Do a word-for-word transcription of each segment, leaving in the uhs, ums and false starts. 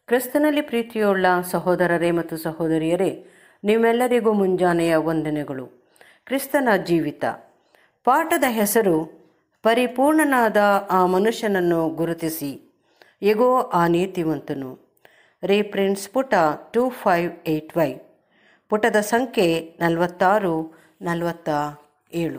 ಕ್ರಿಸ್ತನಲ್ಲಿ ಪ್ರೀತಿಯುಳ್ಳ ಸಹೋದರರೇ ಮತ್ತು ಸಹೋದರಿಯರೇ, ನಿಮ್ಮೆಲ್ಲರಿಗೂ ಮುಂಜಾನೆಯ ವಂದನೆಗಳು. ಕ್ರಿಸ್ತನ ಜೀವಿತ ಪಾಠದ ಹೆಸರು ಪರಿಪೂರ್ಣನಾದ ಆ ಮನುಷ್ಯನನ್ನು ಗುರುತಿಸಿ, ಎಗೋ ಆ ನೀತಿವಂತನು. ರೀಪ್ರಿಂಟ್ಸ್ ಪುಟ ಟೂ ಫೈವ್ ಏಯ್ಟ್ ವೈ, ಪುಟದ ಸಂಖ್ಯೆ ನಲವತ್ತಾರು ನಲವತ್ತ ಏಳು.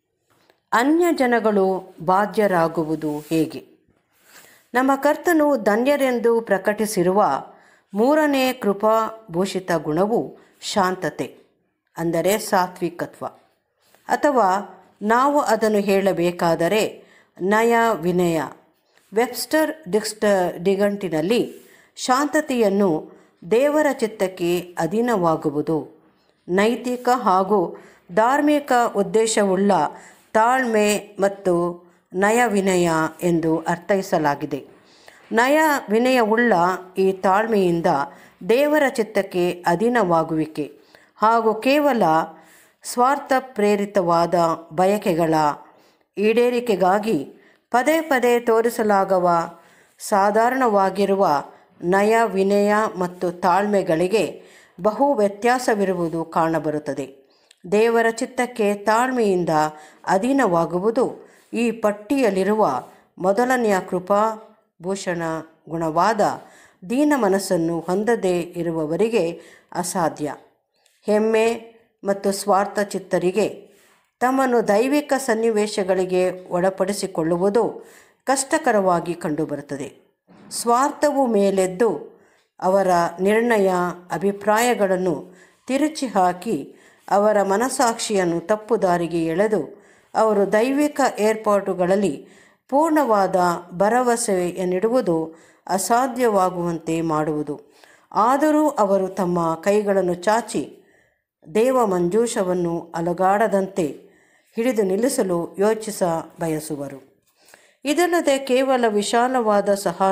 ಅನ್ಯ ಜನಗಳು ಬಾಧ್ಯರಾಗುವುದು ಹೇಗೆ? ನಮ್ಮ ಕರ್ತನು ಧನ್ಯರೆಂದು ಪ್ರಕಟಿಸಿರುವ ಮೂರನೇ ಕೃಪಾಭೂಷಿತ ಗುಣವು ಶಾಂತತೆ, ಅಂದರೆ ಸಾತ್ವಿಕತ್ವ, ಅಥವಾ ನಾವು ಅದನ್ನು ಹೇಳಬೇಕಾದರೆ ನಯ ವಿನಯ. ವೆಬ್ಸ್ಟರ್ ಡಿಕ್ಸ್ಟ ನಿಘಂಟಿನಲ್ಲಿ ಶಾಂತತೆಯನ್ನು ದೇವರ ಚಿತ್ತಕ್ಕೆ ಅಧೀನವಾಗುವುದು, ನೈತಿಕ ಹಾಗೂ ಧಾರ್ಮಿಕ ಉದ್ದೇಶವುಳ್ಳ ತಾಳ್ಮೆ ಮತ್ತು ನಯ ವಿನಯ ಎಂದು ಅರ್ಥೈಸಲಾಗಿದೆ. ನಯ ವಿನಯವುಳ್ಳ ಈ ತಾಳ್ಮೆಯಿಂದ ದೇವರ ಚಿತ್ತಕ್ಕೆ ಅಧೀನವಾಗುವಿಕೆ ಹಾಗೂ ಕೇವಲ ಸ್ವಾರ್ಥ ಪ್ರೇರಿತವಾದ ಬಯಕೆಗಳ ಈಡೇರಿಕೆಗಾಗಿ ಪದೇ ಪದೇ ತೋರಿಸಲಾಗುವ ಸಾಧಾರಣವಾಗಿರುವ ನಯ ವಿನಯ ಮತ್ತು ತಾಳ್ಮೆಗಳಿಗೆ ಬಹು ವ್ಯತ್ಯಾಸವಿರುವುದು ಕಾಣಬರುತ್ತದೆ. ದೇವರ ಚಿತ್ತಕ್ಕೆ ತಾಳ್ಮೆಯಿಂದ ಅಧೀನವಾಗುವುದು ಈ ಪಟ್ಟಿಯಲ್ಲಿರುವ ಮೊದಲನೆಯ ಕೃಪಾಭೂಷಣ ಗುಣವಾದ ದೀನ ಮನಸ್ಸನ್ನು ಹೊಂದದೇ ಇರುವವರಿಗೆ ಅಸಾಧ್ಯ. ಹೆಮ್ಮೆ ಮತ್ತು ಸ್ವಾರ್ಥ ಚಿತ್ತರಿಗೆ ತಮ್ಮನ್ನು ದೈವಿಕ ಸನ್ನಿವೇಶಗಳಿಗೆ ಒಳಪಡಿಸಿಕೊಳ್ಳುವುದು ಕಷ್ಟಕರವಾಗಿ ಕಂಡುಬರುತ್ತದೆ. ಸ್ವಾರ್ಥವು ಮೇಲೆದ್ದು ಅವರ ನಿರ್ಣಯ ಅಭಿಪ್ರಾಯಗಳನ್ನು ತಿರುಚಿ ಹಾಕಿ ಅವರ ಮನಸ್ಸಾಕ್ಷಿಯನ್ನು ತಪ್ಪು ದಾರಿಗೆ ಎಳೆದು ಅವರು ದೈವಿಕ ಏರ್ಪಾಟುಗಳಲ್ಲಿ ಪೂರ್ಣವಾದ ಭರವಸೆಯನ್ನಿಡುವುದು ಅಸಾಧ್ಯವಾಗುವಂತೆ ಮಾಡುವುದು. ಆದರೂ ಅವರು ತಮ್ಮ ಕೈಗಳನ್ನು ಚಾಚಿ ದೇವ ಮಂಜೂಷವನ್ನು ಅಲುಗಾಡದಂತೆ ಹಿಡಿದು ನಿಲ್ಲಿಸಲು ಯೋಚಿಸ ಬಯಸುವರು. ಇದಲ್ಲದೆ ಕೇವಲ ವಿಶಾಲವಾದ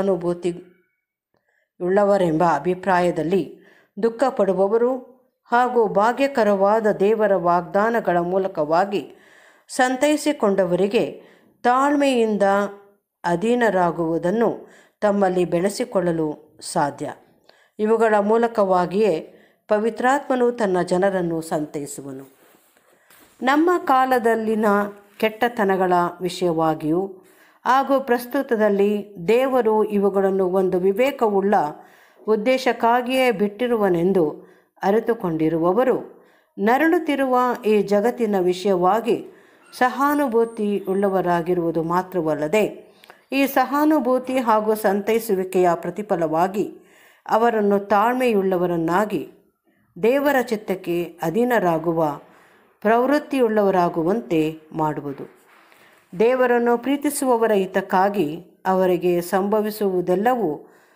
ಸಹಾನುಭೂತಿಯುಳ್ಳವರೆಂಬ ಅಭಿಪ್ರಾಯದಲ್ಲಿ ದುಃಖಪಡುವವರು ಹಾಗೂ ಭಾಗ್ಯಕರವಾದ ದೇವರ ವಾಗ್ದಾನಗಳ ಮೂಲಕವಾಗಿ ಸಂತೈಸಿಕೊಂಡವರಿಗೆ ತಾಳ್ಮೆಯಿಂದ ಅಧೀನರಾಗುವುದನ್ನು ತಮ್ಮಲ್ಲಿ ಬೆಳೆಸಿಕೊಳ್ಳಲು ಸಾಧ್ಯ. ಇವುಗಳ ಮೂಲಕವಾಗಿಯೇ ಪವಿತ್ರಾತ್ಮನು ತನ್ನ ಜನರನ್ನು ಸಂತೈಸುವನು. ನಮ್ಮ ಕಾಲದಲ್ಲಿನ ಕೆಟ್ಟತನಗಳ ವಿಷಯವಾಗಿಯೂ ಹಾಗೂ ಪ್ರಸ್ತುತದಲ್ಲಿ ದೇವರು ಇವುಗಳನ್ನು ಒಂದು ವಿವೇಕವುಳ್ಳ ಉದ್ದೇಶಕ್ಕಾಗಿಯೇ ಬಿಟ್ಟಿರುವನೆಂದು ಅರಿತುಕೊಂಡಿರುವವರು ನರಳುತ್ತಿರುವ ಈ ಜಗತ್ತಿನ ವಿಷಯವಾಗಿ ಸಹಾನುಭೂತಿ ಉಳ್ಳವರಾಗಿರುವುದು ಮಾತ್ರವಲ್ಲದೆ ಈ ಸಹಾನುಭೂತಿ ಹಾಗೂ ಸಂತೈಸುವಿಕೆಯ ಪ್ರತಿಫಲವಾಗಿ ಅವರನ್ನು ತಾಳ್ಮೆಯುಳ್ಳವರನ್ನಾಗಿ ದೇವರ ಚಿತ್ತಕ್ಕೆ ಅಧೀನರಾಗುವ ಪ್ರವೃತ್ತಿಯುಳ್ಳವರಾಗುವಂತೆ ಮಾಡುವುದು. ದೇವರನ್ನು ಪ್ರೀತಿಸುವವರ ಹಿತಕ್ಕಾಗಿ ಅವರಿಗೆ ಸಂಭವಿಸುವುದೆಲ್ಲವೂ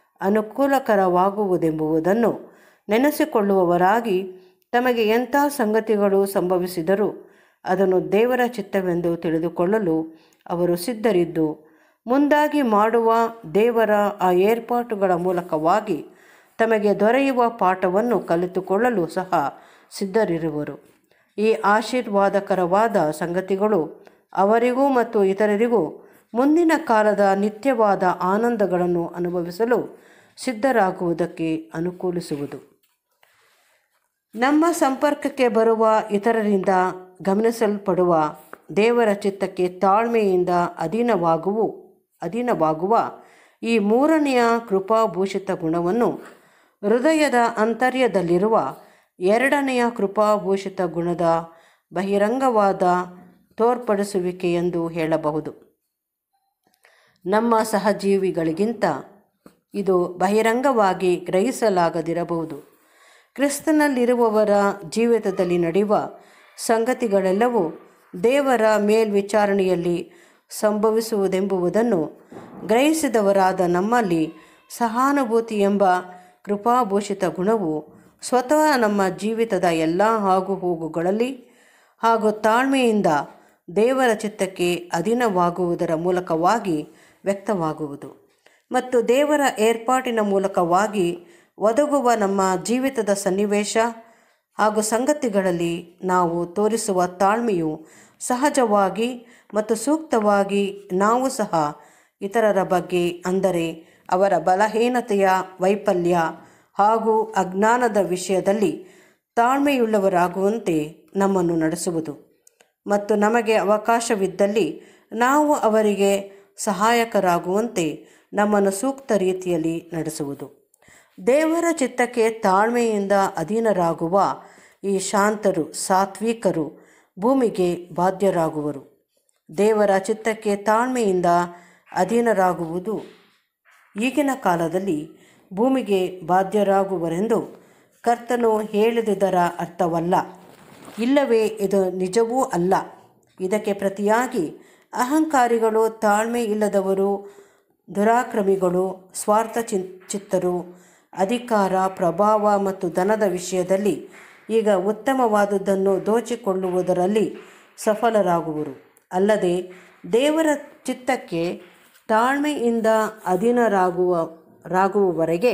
ಅನುಕೂಲಕರವಾಗುವುದೆಂಬುದನ್ನು ನೆನೆಸಿಕೊಳ್ಳುವವರಾಗಿ ತಮಗೆ ಎಂಥ ಸಂಗತಿಗಳು ಸಂಭವಿಸಿದರೂ ಅದನ್ನು ದೇವರ ಚಿತ್ತವೆಂದು ತಿಳಿದುಕೊಳ್ಳಲು ಅವರು ಸಿದ್ಧರಿದ್ದು ಮುಂದಾಗಿ ಮಾಡುವ ದೇವರ ಆ ಏರ್ಪಾಟುಗಳ ಮೂಲಕವಾಗಿ ತಮಗೆ ದೊರೆಯುವ ಪಾಠವನ್ನು ಕಲಿತುಕೊಳ್ಳಲು ಸಹ ಸಿದ್ಧರಿರುವರು. ಈ ಆಶೀರ್ವಾದಕರವಾದ ಸಂಗತಿಗಳು ಅವರಿಗೂ ಮತ್ತು ಇತರರಿಗೂ ಮುಂದಿನ ಕಾಲದ ನಿತ್ಯವಾದ ಆನಂದಗಳನ್ನು ಅನುಭವಿಸಲು ಸಿದ್ಧರಾಗುವುದಕ್ಕೆ ಅನುಕೂಲಿಸುವುದು. ನಮ್ಮ ಸಂಪರ್ಕಕ್ಕೆ ಬರುವ ಇತರರಿಂದ ಗಮನಿಸಲ್ಪಡುವ ದೇವರ ಚಿತ್ತಕ್ಕೆ ತಾಳ್ಮೆಯಿಂದ ಅಧೀನವಾಗುವು ಅಧೀನವಾಗುವ ಈ ಮೂರನೆಯ ಕೃಪಾಭೂಷಿತ ಗುಣವನ್ನು ಹೃದಯದ ಆಂತರ್ಯದಲ್ಲಿರುವ ಎರಡನೆಯ ಕೃಪಾಭೂಷಿತ ಗುಣದ ಬಹಿರಂಗವಾದ ತೋರ್ಪಡಿಸುವಿಕೆ ಎಂದು ಹೇಳಬಹುದು. ನಮ್ಮ ಸಹಜೀವಿಗಳಿಗಿಂತ ಇದು ಬಹಿರಂಗವಾಗಿ ಗ್ರಹಿಸಲಾಗದಿರಬಹುದು. ಕ್ರಿಸ್ತನಲ್ಲಿರುವವರ ಜೀವಿತದಲ್ಲಿ ನಡೆಯುವ ಸಂಗತಿಗಳೆಲ್ಲವೂ ದೇವರ ಮೇಲ್ವಿಚಾರಣೆಯಲ್ಲಿ ಸಂಭವಿಸುವುದೆಂಬುದನ್ನು ಗ್ರಹಿಸಿದವರಾದ ನಮ್ಮಲ್ಲಿ ಸಹಾನುಭೂತಿ ಎಂಬ ಕೃಪಾಭೂಷಿತ ಗುಣವು ಸ್ವತಃ ನಮ್ಮ ಜೀವಿತದ ಎಲ್ಲ ಆಗು ಹೋಗುಗಳಲ್ಲಿ ಹಾಗೂ ತಾಳ್ಮೆಯಿಂದ ದೇವರ ಚಿತ್ತಕ್ಕೆ ಅಧೀನವಾಗುವುದರ ಮೂಲಕವಾಗಿ ವ್ಯಕ್ತವಾಗುವುದು ಮತ್ತು ದೇವರ ಏರ್ಪಾಟಿನ ಮೂಲಕವಾಗಿ ಒದಗುವ ನಮ್ಮ ಜೀವಿತದ ಸನ್ನಿವೇಶ ಹಾಗೂ ಸಂಗತಿಗಳಲ್ಲಿ ನಾವು ತೋರಿಸುವ ತಾಳ್ಮೆಯು ಸಹಜವಾಗಿ ಮತ್ತು ಸೂಕ್ತವಾಗಿ ನಾವು ಸಹ ಇತರರ ಬಗ್ಗೆ, ಅಂದರೆ ಅವರ ಬಲಹೀನತೆಯ, ವೈಫಲ್ಯ ಹಾಗೂ ಅಜ್ಞಾನದ ವಿಷಯದಲ್ಲಿ ತಾಳ್ಮೆಯುಳ್ಳವರಾಗುವಂತೆ ನಮ್ಮನ್ನು ನಡೆಸುವುದು ಮತ್ತು ನಮಗೆ ಅವಕಾಶವಿದ್ದಲ್ಲಿ ನಾವು ಅವರಿಗೆ ಸಹಾಯಕರಾಗುವಂತೆ ನಮ್ಮನ್ನು ಸೂಕ್ತ ರೀತಿಯಲ್ಲಿ ನಡೆಸುವುದು. ದೇವರ ಚಿತ್ತಕ್ಕೆ ತಾಳ್ಮೆಯಿಂದ ಅಧೀನರಾಗುವ ಈ ಶಾಂತರು, ಸಾತ್ವಿಕರು ಭೂಮಿಗೆ ಬಾಧ್ಯರಾಗುವರು. ದೇವರ ಚಿತ್ತಕ್ಕೆ ತಾಳ್ಮೆಯಿಂದ ಅಧೀನರಾಗುವುದು ಈಗಿನ ಕಾಲದಲ್ಲಿ ಭೂಮಿಗೆ ಬಾಧ್ಯರಾಗುವರೆಂದು ಕರ್ತನು ಹೇಳಿದುದರ ಅರ್ಥವಲ್ಲ, ಇಲ್ಲವೇ ಇದು ನಿಜವೂ ಅಲ್ಲ. ಇದಕ್ಕೆ ಪ್ರತಿಯಾಗಿ ಅಹಂಕಾರಿಗಳು, ತಾಳ್ಮೆ ಇಲ್ಲದವರು, ದುರಾಕ್ರಮಿಗಳು, ಸ್ವಾರ್ಥ ಚಿತ್ತರು, ಅಧಿಕಾರ, ಪ್ರಭಾವ ಮತ್ತು ಧನದ ವಿಷಯದಲ್ಲಿ ಈಗ ಉತ್ತಮವಾದುದನ್ನು ದೋಚಿಕೊಳ್ಳುವುದರಲ್ಲಿ ಸಫಲರಾಗುವರು. ಅಲ್ಲದೆ ದೇವರ ಚಿತ್ತಕ್ಕೆ ತಾಳ್ಮೆಯಿಂದ ಅಧೀನರಾಗುವ ರಾಗುವವರೆಗೆ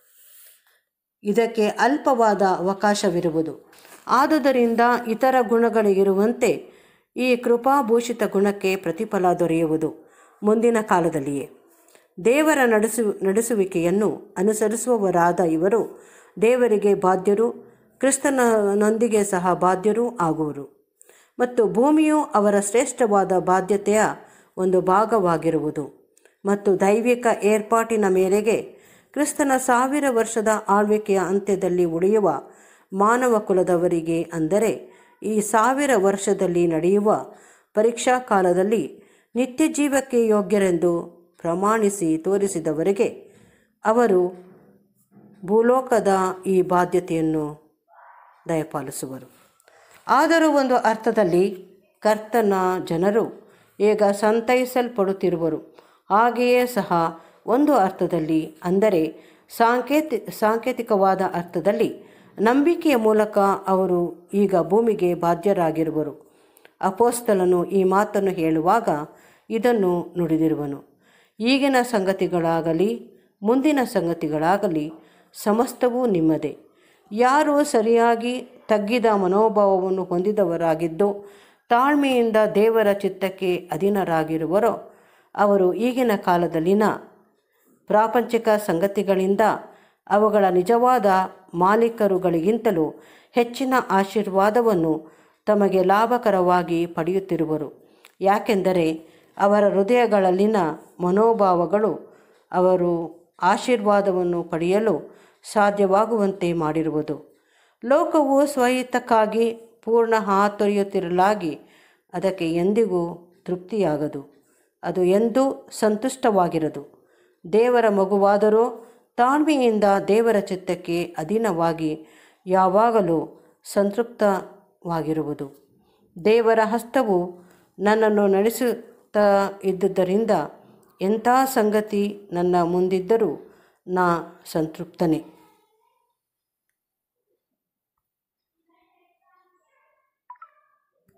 ಇದಕ್ಕೆ ಅಲ್ಪವಾದ ಅವಕಾಶವಿರುವುದು. ಆದುದರಿಂದ ಇತರ ಗುಣಗಳಿರುವಂತೆ ಈ ಕೃಪಾಭೂಷಿತ ಗುಣಕ್ಕೆ ಪ್ರತಿಫಲ ದೊರೆಯುವುದು ಮುಂದಿನ ಕಾಲದಲ್ಲಿಯೇ. ದೇವರ ನಡೆಸು ನಡೆಸುವಿಕೆಯನ್ನು ಅನುಸರಿಸುವವರಾದ ಇವರು ದೇವರಿಗೆ ಬಾಧ್ಯರು, ಕ್ರಿಸ್ತನೊಂದಿಗೆ ಸಹ ಬಾಧ್ಯರೂ ಆಗುವರು ಮತ್ತು ಭೂಮಿಯು ಅವರ ಶ್ರೇಷ್ಠವಾದ ಬಾಧ್ಯತೆಯ ಒಂದು ಭಾಗವಾಗಿರುವುದು. ಮತ್ತು ದೈವಿಕ ಏರ್ಪಾಟಿನ ಮೇರೆಗೆ ಕ್ರಿಸ್ತನ ಸಾವಿರ ವರ್ಷದ ಆಳ್ವಿಕೆಯ ಅಂತ್ಯದಲ್ಲಿ ಉಳಿಯುವ ಮಾನವ ಕುಲದವರಿಗೆ, ಅಂದರೆ ಈ ಸಾವಿರ ವರ್ಷದಲ್ಲಿ ನಡೆಯುವ ಪರೀಕ್ಷಾ ಕಾಲದಲ್ಲಿ ನಿತ್ಯ ಜೀವಕ್ಕೆ ಯೋಗ್ಯರೆಂದು ಪ್ರಮಾಣಿಸಿ ತೋರಿಸಿದವರಿಗೆ, ಅವರು ಭೂಲೋಕದ ಈ ಬಾಧ್ಯತೆಯನ್ನು ದಯಪಾಲಿಸುವರು. ಆದರೂ ಒಂದು ಅರ್ಥದಲ್ಲಿ ಕರ್ತನ ಜನರು ಈಗ ಸಂತೈಸಲ್ಪಡುತ್ತಿರುವರು. ಹಾಗೆಯೇ ಸಹ ಒಂದು ಅರ್ಥದಲ್ಲಿ, ಅಂದರೆ ಸಾಂಕೇತಿ ಸಾಂಕೇತಿಕವಾದ ಅರ್ಥದಲ್ಲಿ ನಂಬಿಕೆಯ ಮೂಲಕ ಅವರು ಈಗ ಭೂಮಿಗೆ ಬಾಧ್ಯರಾಗಿರುವರು. ಅಪೊಸ್ತಲನು ಈ ಮಾತನ್ನು ಹೇಳುವಾಗ ಇದನ್ನು ನುಡಿದಿರುವನು: ಈಗಿನ ಸಂಗತಿಗಳಾಗಲಿ ಮುಂದಿನ ಸಂಗತಿಗಳಾಗಲಿ ಸಮಸ್ತವೂ ನಿಮ್ಮದೇ. ಯಾರು ಸರಿಯಾಗಿ ತಗ್ಗಿದ ಮನೋಭಾವವನ್ನು ಹೊಂದಿದವರಾಗಿದ್ದು ತಾಳ್ಮೆಯಿಂದ ದೇವರ ಚಿತ್ತಕ್ಕೆ ಅಧೀನರಾಗಿರುವರೋ, ಅವರು ಈಗಿನ ಕಾಲದಲ್ಲಿನ ಪ್ರಾಪಂಚಿಕ ಸಂಗತಿಗಳಿಂದ ಅವುಗಳ ನಿಜವಾದ ಮಾಲೀಕರುಗಳಿಗಿಂತಲೂ ಹೆಚ್ಚಿನ ಆಶೀರ್ವಾದವನ್ನು ತಮಗೆ ಲಾಭಕರವಾಗಿ ಪಡೆಯುತ್ತಿರುವರು. ಯಾಕೆಂದರೆ ಅವರ ಹೃದಯಗಳಲ್ಲಿನ ಮನೋಭಾವಗಳು ಅವರು ಆಶೀರ್ವಾದವನ್ನು ಪಡೆಯಲು ಸಾಧ್ಯವಾಗುವಂತೆ ಮಾಡಿರುವುದು. ಲೋಕವು ಸ್ವಹಿತಕ್ಕಾಗಿ ಪೂರ್ಣ ಹಾತೊರೆಯುತ್ತಿರಲಾಗಿ ಅದಕ್ಕೆ ಎಂದಿಗೂ ತೃಪ್ತಿಯಾಗದು, ಅದು ಎಂದೂ ಸಂತುಷ್ಟವಾಗಿರದು. ದೇವರ ಮಗುವಾದರೂ ತಾಳ್ಮೆಯಿಂದ ದೇವರ ಚಿತ್ತಕ್ಕೆ ಅಧೀನವಾಗಿ ಯಾವಾಗಲೂ ಸಂತೃಪ್ತವಾಗಿರುವುದು. ದೇವರ ಹಸ್ತವು ನನ್ನನ್ನು ನಡೆಸುತ್ತಾ ಇದ್ದುದರಿಂದ ಎಂಥ ಸಂಗತಿ ನನ್ನ ಮುಂದಿದ್ದರೂ ನಾ ಸಂತೃಪ್ತನೇ.